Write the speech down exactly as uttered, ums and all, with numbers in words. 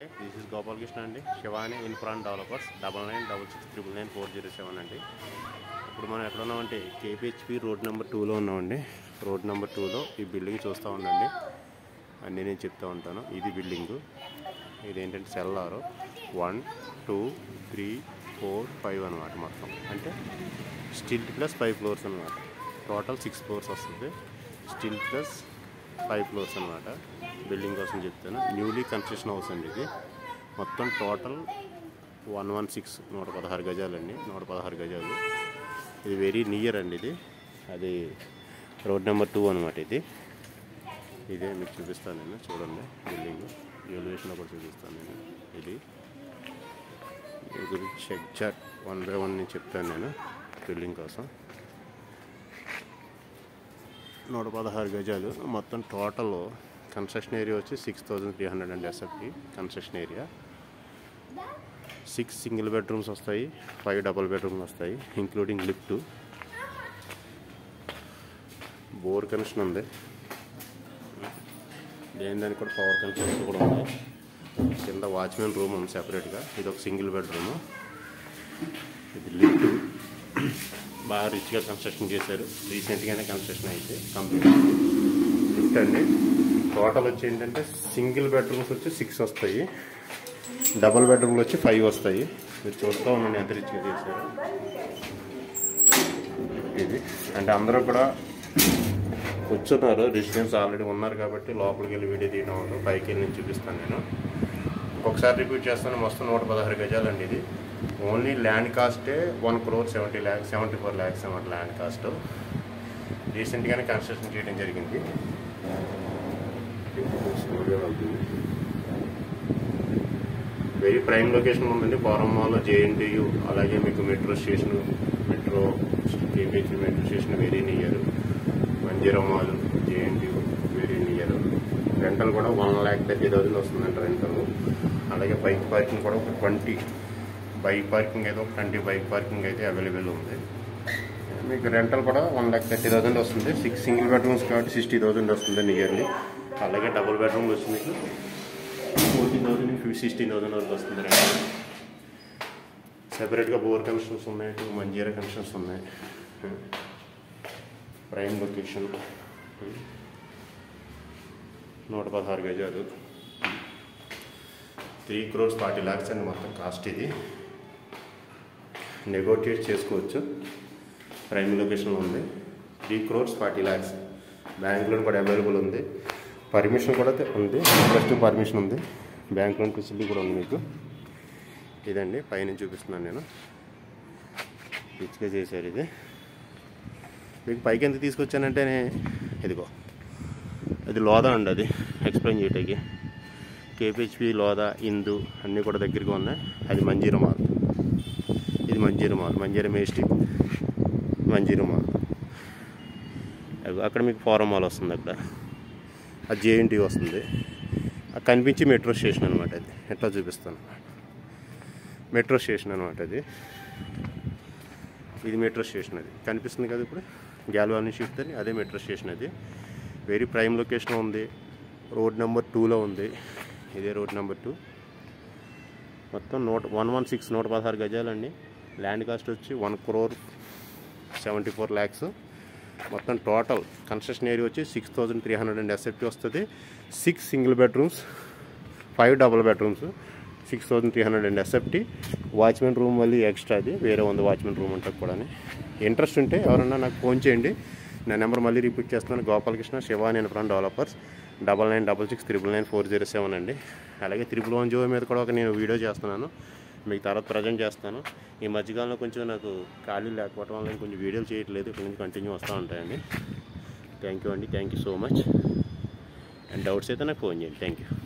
This is Gopalakrishna and Shivani INFRA developers double nine double six triple nine four zero seven and ఇప్పుడు మనం ఎక్కడ ఉన్నామంటే కేపీహెచ్పి road number టూలో ఉన్నామండి. Road number టూలో ఈ బిల్డింగ్ చూస్తూ ఉండండి, అన్నీ నేను చెప్తూ ఉంటాను. ఇది బిల్డింగు, ఇదేంటంటే cellar one two three four five అనమాట. మొత్తం అంటే స్టిల్ ప్లస్ ఫైవ్ ఫ్లోర్స్ అనమాట. టోటల్ సిక్స్ ఫ్లోర్స్ వస్తుంది. స్టిల్ ప్లస్ ఫైవ్ ఫ్లోర్స్ అనమాట. బిల్డింగ్ కోసం చెప్తాను. న్యూలీ కన్స్ట్రక్షన్ హౌస్ అండి ఇది. మొత్తం టోటల్ వన్ వన్ సిక్స్ నూట పదహారు గజాలండి. నూట పదహారు గజాలు. ఇది వెరీ నియర్ అండి. ఇది అది రోడ్ నెంబర్ టూ అనమాట. ఇది ఇదే మీకు చూపిస్తాను నేను. చూడండి బిల్డింగ్ ఎలివేషన్లో కూడా చూపిస్తాను నేను. ఇది దీని గురించి ఎగ్జాక్ట్ వన్ బై వన్ నేను చెప్తాను నేను. బిల్డింగ్ కోసం నూట పదహారు గజాలు. మొత్తం టోటల్ కన్స్ట్రక్షన్ ఏరియా వచ్చి six thousand three hundred and SFT construction area. Six single bedrooms వస్తాయి, ఫైవ్ డబుల్ బెడ్రూమ్స్ వస్తాయి, ఇంక్లూడింగ్ లిఫ్ట్. బోర్ కనెక్షన్ ఉంది. దేని దానికి కూడా పవర్ కనెక్షన్స్ కూడా ఉన్నాయి. కింద వాచ్మెన్ రూమ్ ఉంది సెపరేట్గా. ఇది ఒక సింగిల్ బెడ్రూము. ఇది లిఫ్ట్ బాగా రిచ్గా కన్స్ట్రక్షన్ చేశారు. రీసెంట్గానే కన్స్ట్రక్షన్ అయితే కంప్లీట్ లిఫ్ట్ అండి. టోటల్ వచ్చి ఏంటంటే సింగిల్ బెడ్రూమ్స్ వచ్చి సిక్స్ వస్తాయి, డబుల్ బెడ్రూమ్లు వచ్చి ఫైవ్ వస్తాయి. మీరు చూస్తూ ఉండండి ఎంత రిచ్గా చేశారు ఇది. అంటే అందరూ కూడా కూర్చున్నారు, రెసిడెన్స్ ఆల్రెడీ ఉన్నారు కాబట్టి లోపలికి వెళ్ళి వీడియో తీయడం ఉంటుంది. పైకి వెళ్ళి నేను చూపిస్తాను నేను. ఒకసారి రిపీట్ చేస్తాను. మొత్తం నూట పదహారు గజాలండి. ఇది ఓన్లీ ల్యాండ్ కాస్టే one crore seventy lakhs seventy four lakhs అన్నమాట ల్యాండ్ కాస్ట్. రీసెంట్గానే కన్స్ట్రక్షన్ చేయడం జరిగింది. వెరీ ప్రైమ్ లొకేషన్ ఉందండి. ఫోరం మాల్, జేఎన్టీయు, అలాగే మీకు metro station, metro KPHB metro station very near. Manjeera mall, JNTU very near. Rental కూడా వన్ ల్యాక్ థర్టీ థౌసండ్ వస్తుందండి రెంటల్. అలాగే బైక్ పార్కింగ్ కూడా ఒక ట్వంటీ బైక్ పార్కింగ్ అయితే ఒక ట్వంటీ బైక్ పార్కింగ్ అయితే అవైలబుల్ ఉంది. మీకు రెంటల్ కూడా వన్ ల్యాక్ థర్టీ థౌసండ్ వస్తుంది. సిక్స్ సింగిల్ బెడ్రూమ్స్ కాబట్టి సిక్స్టీ థౌసండ్ వస్తుంది నియర్లీ. అలాగే డబుల్ బెడ్రూమ్ వచ్చి మీకు ఫోర్టీన్ థౌసండ్ నుంచి సిక్స్టీన్ థౌసండ్ వరకు వస్తుంది రెంటల్. సెపరేట్గా బోర్ కనెక్షన్స్ ఉన్నాయి, టూ మంజీరా కనెక్షన్స్ ఉన్నాయి. Prime location. నూట పదహారు గజాలు, త్రీ క్రోర్స్ ఫార్టీ ల్యాక్స్ అండి మొత్తం కాస్ట్. ఇది నెగోటియేట్ చేసుకోవచ్చు. ప్రైమ్ లొకేషన్లో ఉంది. Three crores forty lakhs bank loan కూడా అవైలబుల్ ఉంది. పర్మిషన్ కూడా ఉంది, ప్లస్ టూ పర్మిషన్ ఉంది. బ్యాంక్ లోన్ ఫెసిలిటీ కూడా ఉంది మీకు. ఇదండి పైన చూపిస్తున్నాను నేను. రిచ్గా చేశారు ఇది. మీకు పైకి ఎంత తీసుకొచ్చానంటే ఇదిగో అది లోదా అండి. అది ఎక్స్ప్లెయిన్ చేయటానికి కేపీహెచ్పి, లోదా, ఇందు అన్నీ కూడా దగ్గరగా ఉన్నాయి. అది మంజీరా మాల్. ఇది Manjeera mall, Manjeera majestic, Manjeera mall. అక్కడ మీకు ఫోరం మాల్ వస్తుంది. అక్కడ అది జేఎన్టీ వస్తుంది. అది కనిపించి మెట్రో స్టేషన్ అనమాట. అది ఎట్లా చూపిస్తాను. మెట్రో స్టేషన్ అనమాట అది. ఇది మెట్రో స్టేషన్. అది కనిపిస్తుంది కదా ఇప్పుడు గ్యాల్వాని షిఫ్ట్ అని, అదే మెట్రో స్టేషన్. అది వెరీ ప్రైమ్ లొకేషన్ ఉంది. రోడ్ నెంబర్ టూలో ఉంది. ఇదే రోడ్ నెంబర్ టూ. మొత్తం నూట వన్ వన్ సిక్స్ నూట పదహారు గజాలండి. ల్యాండ్ కాస్ట్ వచ్చి one crore seventy four lakhs. మొత్తం టోటల్ కన్స్ట్రక్షన్ ఏరియా వచ్చి six thousand three hundred and SFT వస్తుంది. Six single bedrooms, five double bedrooms, six thousand three hundred and SFT. Watchmen room మళ్ళీ extra అది వేరే ఉంది. వాచ్మెన్ రూమ్ అంటే కూడా ఇంట్రెస్ట్ ఉంటే ఎవరన్నా నాకు ఫోన్ చేయండి. నా నెంబర్ మళ్ళీ రిపీట్ చేస్తున్నాను. Gopalakrishna, Shivani infra developers double nine double six triple nine four zero seven అండి. అలాగే త్రిబుల్ వన్ జీరో మీద కూడా ఒక నేను వీడియో చేస్తున్నాను, మీకు తర్వాత ప్రజెంట్ చేస్తాను. ఈ మధ్యకాలంలో కొంచెం నాకు ఖాళీ లేకపోవడం వల్ల కొంచెం వీడియోలు చేయట్లేదు. ఇక్కడ నుంచి కంటిన్యూ వస్తూ ఉంటాయండి. థ్యాంక్ యూ అండి. Thank you so much. And doubts అయితే నాకు ఫోన్ చేయండి. Thank you.